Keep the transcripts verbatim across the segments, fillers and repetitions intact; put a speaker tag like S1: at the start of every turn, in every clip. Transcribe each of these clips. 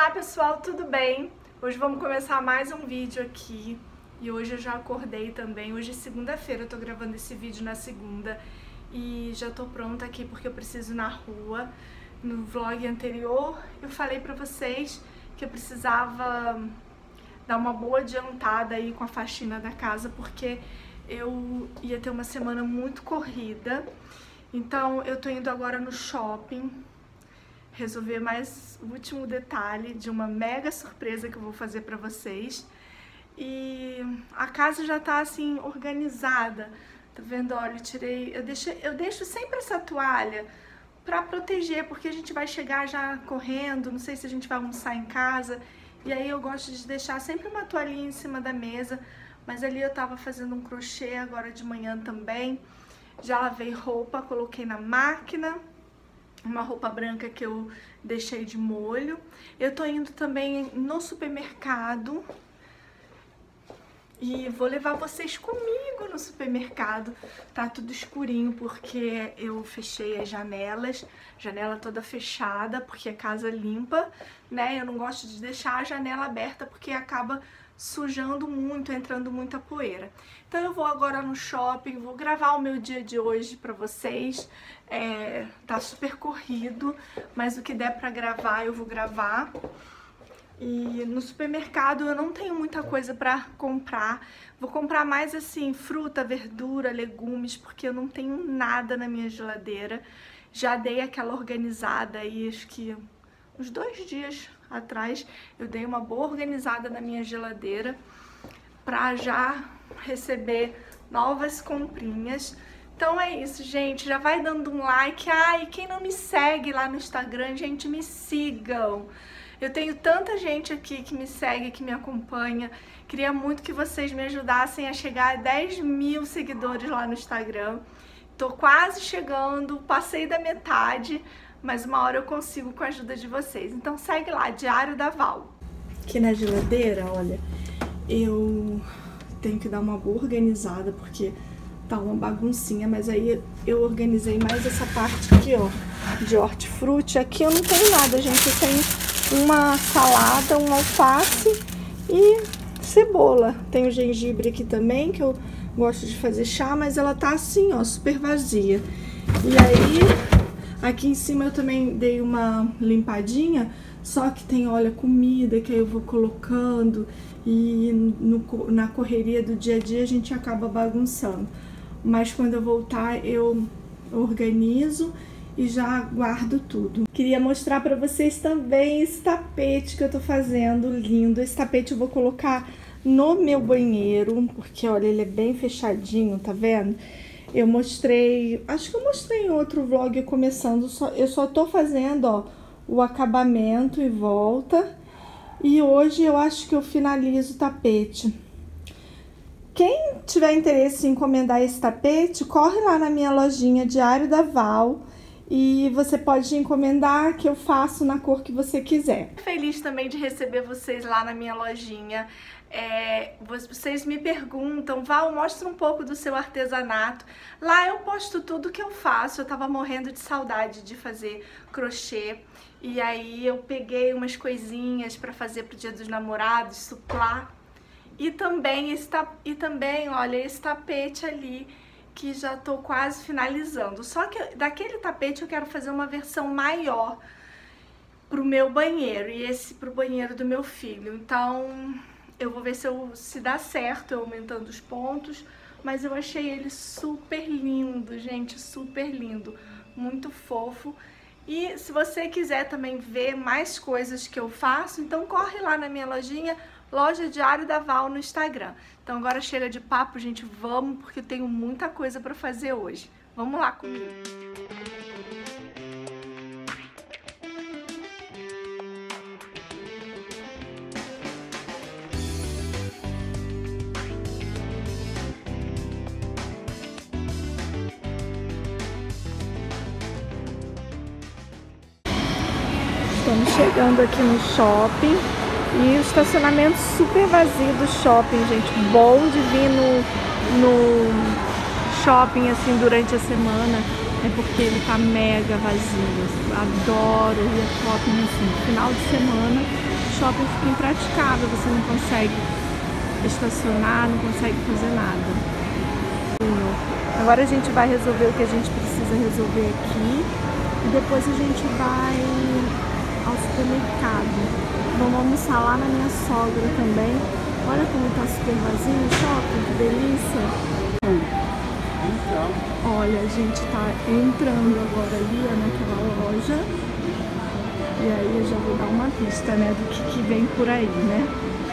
S1: Olá pessoal, tudo bem? Hoje vamos começar mais um vídeo aqui e hoje eu já acordei também. Hoje é segunda-feira, eu tô gravando esse vídeo na segunda e já tô pronta aqui porque eu preciso ir na rua. No vlog anterior eu falei pra vocês que eu precisava dar uma boa adiantada aí com a faxina da casa porque eu ia ter uma semana muito corrida. Então eu tô indo agora no shopping resolver mais o último detalhe de uma mega surpresa que eu vou fazer pra vocês. E a casa já tá assim organizada. Tá vendo? Olha, eu tirei, eu deixo, eu deixo sempre essa toalha pra proteger, porque a gente vai chegar já correndo, não sei se a gente vai almoçar em casa. E aí eu gosto de deixar sempre uma toalhinha em cima da mesa, mas ali eu tava fazendo um crochê agora de manhã também. Já lavei roupa, coloquei na máquina. Uma roupa branca que eu deixei de molho. Eu tô indo também no supermercado e vou levar vocês comigo no supermercado. Tá tudo escurinho porque eu fechei as janelas, janela toda fechada porque é casa limpa, né? Eu não gosto de deixar a janela aberta porque acaba sujando muito, entrando muita poeira. Então eu vou agora no shopping, vou gravar o meu dia de hoje pra vocês. É, tá super corrido, mas o que der pra gravar eu vou gravar. E no supermercado eu não tenho muita coisa pra comprar. Vou comprar mais assim, fruta, verdura, legumes, porque eu não tenho nada na minha geladeira. Já dei aquela organizada aí, acho que uns dois dias atrás eu dei uma boa organizada na minha geladeira pra já receber novas comprinhas. Então é isso, gente, já vai dando um like. Ai, ah, quem não me segue lá no Instagram, gente, me sigam. Eu tenho tanta gente aqui que me segue, que me acompanha. Queria muito que vocês me ajudassem a chegar a dez mil seguidores lá no Instagram. Tô quase chegando, passei da metade, mas uma hora eu consigo com a ajuda de vocês. Então segue lá, Diário da Val. Aqui na geladeira, olha, eu tenho que dar uma boa organizada porque tá uma baguncinha, mas aí eu organizei mais essa parte aqui, ó, de hortifruti. Aqui eu não tenho nada, gente, eu tenho uma salada, um alface e cebola. Tenho gengibre aqui também, que eu gosto de fazer chá, mas ela tá assim, ó, super vazia. E aí, aqui em cima eu também dei uma limpadinha, só que tem, olha, comida que aí eu vou colocando e no, na correria do dia a dia a gente acaba bagunçando. Mas quando eu voltar eu organizo e já guardo tudo. Queria mostrar pra vocês também esse tapete que eu tô fazendo, lindo. Esse tapete eu vou colocar no meu banheiro, porque olha, ele é bem fechadinho, tá vendo? Eu mostrei, acho que eu mostrei em outro vlog começando, só, eu só tô fazendo, ó, o acabamento e volta. E hoje eu acho que eu finalizo o tapete. Quem tiver interesse em encomendar esse tapete, corre lá na minha lojinha Diário da Val e você pode encomendar que eu faço na cor que você quiser. Feliz também de receber vocês lá na minha lojinha. É, vocês me perguntam, Val, mostra um pouco do seu artesanato. Lá eu posto tudo que eu faço. Eu tava morrendo de saudade de fazer crochê. E aí eu peguei umas coisinhas pra fazer pro Dia dos Namorados, suplá. E também, esse, e também, olha, esse tapete ali, que já tô quase finalizando. Só que daquele tapete eu quero fazer uma versão maior pro meu banheiro, e esse pro banheiro do meu filho. Então, eu vou ver se, eu, se dá certo eu aumentando os pontos, mas eu achei ele super lindo, gente, super lindo, muito fofo. E se você quiser também ver mais coisas que eu faço, então corre lá na minha lojinha, Loja Diário da Val no Instagram. Então agora chega de papo, gente, vamos, porque eu tenho muita coisa pra fazer hoje. Vamos lá comigo. Estamos chegando aqui no shopping. E o estacionamento super vazio do shopping, gente. Bom de vir no, no shopping assim durante a semana. É porque ele tá mega vazio. Adoro ir a shopping assim, final de semana. shopping fica impraticável, você não consegue estacionar, não consegue fazer nada. Agora a gente vai resolver o que a gente precisa resolver aqui e depois a gente vai ao supermercado. Vamos almoçar lá na minha sogra também. Olha como tá super vazio o shopping, que delícia. Olha, a gente tá entrando agora ali naquela loja. E aí eu já vou dar uma vista, né, do que, que vem por aí, né?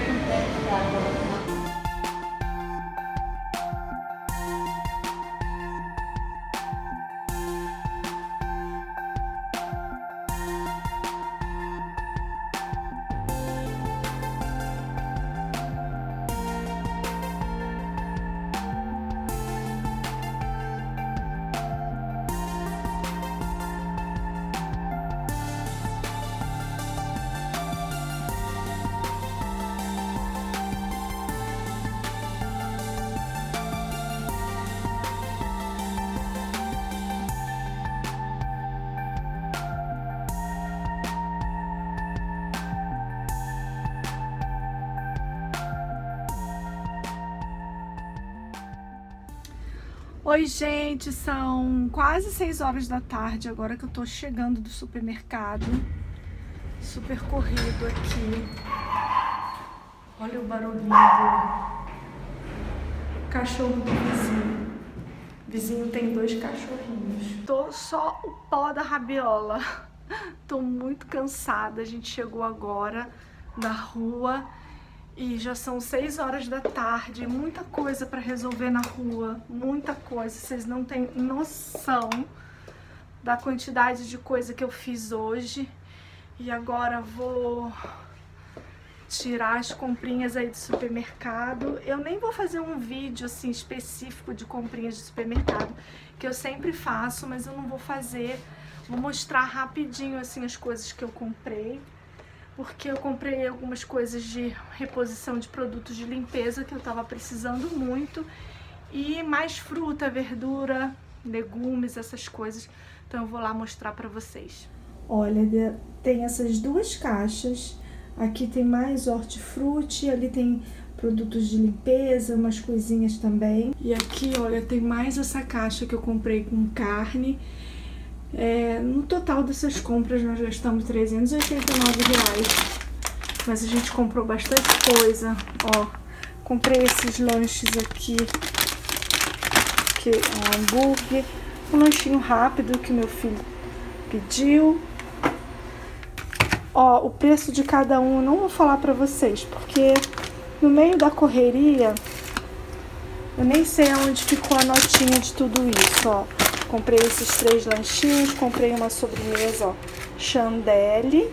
S1: Oi, gente, são quase seis horas da tarde agora que eu tô chegando do supermercado. Super corrido aqui. Olha o barulhinho do cachorro do vizinho. O vizinho tem dois cachorrinhos. Tô só o pó da rabiola. Tô muito cansada. A gente chegou agora da rua. E já são seis horas da tarde, muita coisa para resolver na rua, muita coisa. Vocês não têm noção da quantidade de coisa que eu fiz hoje. E agora vou tirar as comprinhas aí do supermercado. Eu nem vou fazer um vídeo assim específico de comprinhas de supermercado, que eu sempre faço, mas eu não vou fazer. Vou mostrar rapidinho assim as coisas que eu comprei. Porque eu comprei algumas coisas de reposição de produtos de limpeza que eu tava precisando muito. E mais fruta, verdura, legumes, essas coisas. Então eu vou lá mostrar pra vocês. Olha, tem essas duas caixas. Aqui tem mais hortifruti, ali tem produtos de limpeza, umas coisinhas também. E aqui, olha, tem mais essa caixa que eu comprei com carne. É, no total dessas compras nós gastamos trezentos e oitenta e nove reais, mas a gente comprou bastante coisa. Ó, comprei esses lanches aqui, que é um hambúrguer, um lanchinho rápido que meu filho pediu. Ó, o preço de cada um eu não vou falar pra vocês, porque no meio da correria eu nem sei onde ficou a notinha de tudo isso, ó. Comprei esses três lanchinhos, comprei uma sobremesa, ó, chandelle.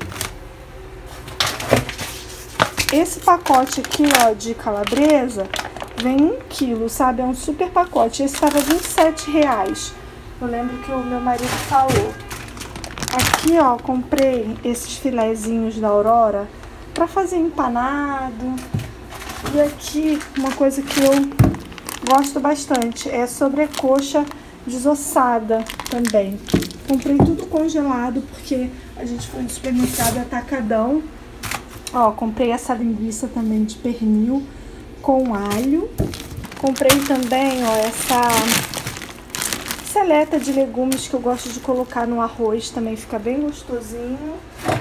S1: Esse pacote aqui, ó, de calabresa, vem um quilo, sabe? É um super pacote. Esse tava vinte e sete reais. Eu lembro que o meu marido falou. Aqui, ó, comprei esses filezinhos da Aurora pra fazer empanado. E aqui, uma coisa que eu gosto bastante, é sobrecoxa desossada também. Comprei tudo congelado porque a gente foi no supermercado atacadão. Ó, comprei essa linguiça também de pernil com alho. Comprei também, ó, essa seleta de legumes que eu gosto de colocar no arroz, também fica bem gostosinho.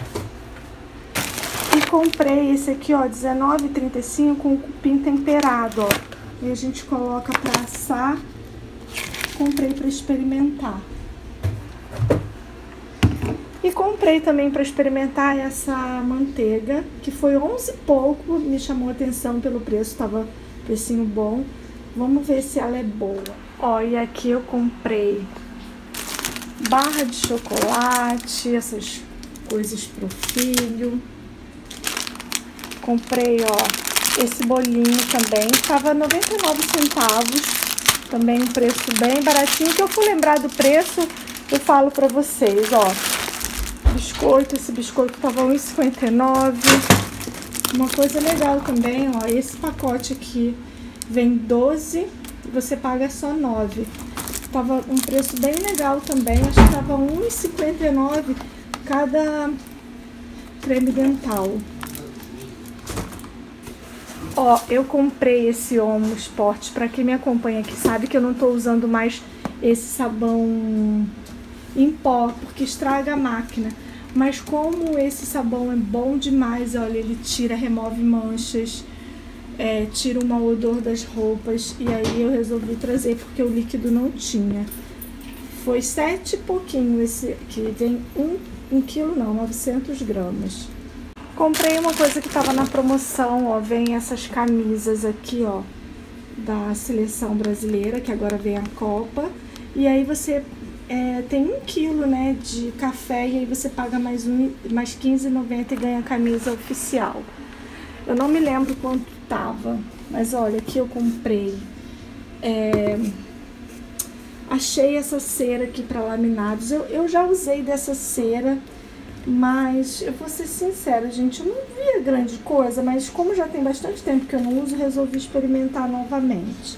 S1: E comprei esse aqui, ó, dezenove reais e trinta e cinco com cupim temperado, ó. E a gente coloca pra assar. Comprei para experimentar. E comprei também para experimentar essa manteiga, que foi onze e pouco, me chamou a atenção pelo preço, tava precinho bom. Vamos ver se ela é boa. Ó, e aqui eu comprei barra de chocolate, essas coisas pro filho. Comprei, ó, esse bolinho também, tava noventa e nove centavos. Também um preço bem baratinho. Que eu fui lembrar do preço, eu falo pra vocês, ó. Biscoito, esse biscoito tava um real e cinquenta e nove centavos. Uma coisa legal também, ó, esse pacote aqui vem doze e você paga só nove. Tava um preço bem legal também, acho que tava um real e cinquenta e nove centavos cada creme dental. Ó, eu comprei esse Omo Sport, pra quem me acompanha aqui sabe que eu não tô usando mais esse sabão em pó, porque estraga a máquina. Mas como esse sabão é bom demais, olha, ele tira, remove manchas, é, tira o mau odor das roupas. E aí eu resolvi trazer porque o líquido não tinha. Foi sete e pouquinho esse aqui, vem um, um quilo não, novecentos gramas. Comprei uma coisa que tava na promoção, ó, vem essas camisas aqui, ó, da seleção brasileira, que agora vem a Copa. E aí você é, tem um quilo, né, de café e aí você paga mais, um, mais quinze reais e noventa centavos e ganha a camisa oficial. Eu não me lembro quanto tava, mas olha, aqui eu comprei. É, achei essa cera aqui para laminados. Eu, eu já usei dessa cera, mas eu vou ser sincera, gente, eu não via grande coisa, mas como já tem bastante tempo que eu não uso, resolvi experimentar novamente.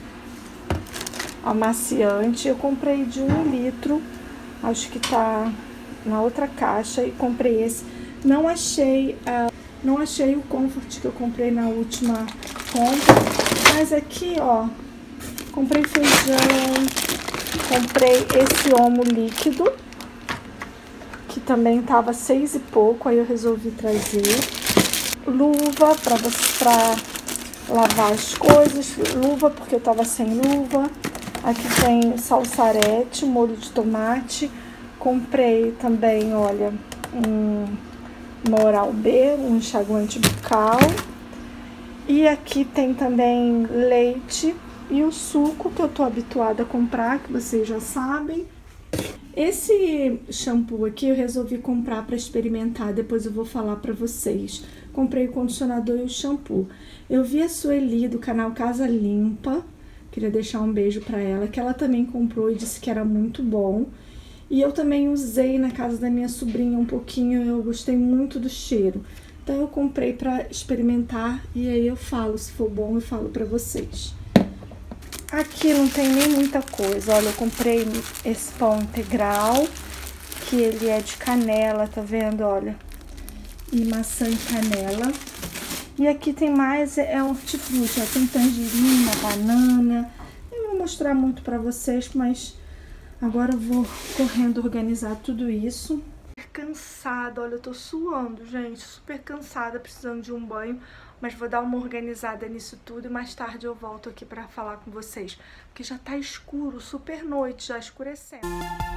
S1: Amaciante, eu comprei de um litro, acho que tá na outra caixa, e comprei esse. Não achei, uh, não achei o Comfort que eu comprei na última compra, mas aqui, ó, comprei feijão, comprei esse Omo líquido, que também tava seis e pouco, aí eu resolvi trazer. Luva pra, pra lavar as coisas, luva porque eu tava sem luva. Aqui tem salsarete, molho de tomate. Comprei também, olha, um, uma Oral-B, um enxaguante bucal. E aqui tem também leite e o suco que eu tô habituada a comprar, que vocês já sabem. Esse shampoo aqui eu resolvi comprar para experimentar, depois eu vou falar para vocês. Comprei o condicionador e o shampoo. Eu vi a Sueli do canal Casa Limpa, queria deixar um beijo para ela, que ela também comprou e disse que era muito bom. E eu também usei na casa da minha sobrinha um pouquinho, eu gostei muito do cheiro. Então eu comprei para experimentar e aí eu falo, se for bom eu falo para vocês. Aqui não tem nem muita coisa, olha, eu comprei esse pão integral, que ele é de canela, tá vendo, olha, e maçã e canela. E aqui tem mais, é hortifruti, ó, tem tangerina, banana, eu não vou mostrar muito pra vocês, mas agora eu vou correndo organizar tudo isso. Cansada, olha, eu tô suando, gente, super cansada, precisando de um banho, mas vou dar uma organizada nisso tudo e mais tarde eu volto aqui pra falar com vocês, porque já tá escuro, super noite, já escurecendo.